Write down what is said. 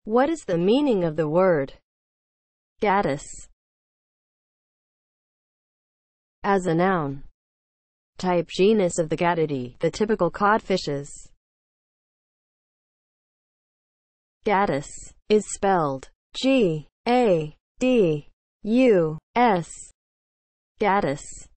What is the meaning of the word GADUS as a noun? Type: genus of the Gadidae, the typical codfishes. GADUS is spelled G-A-D-U-S. GADUS.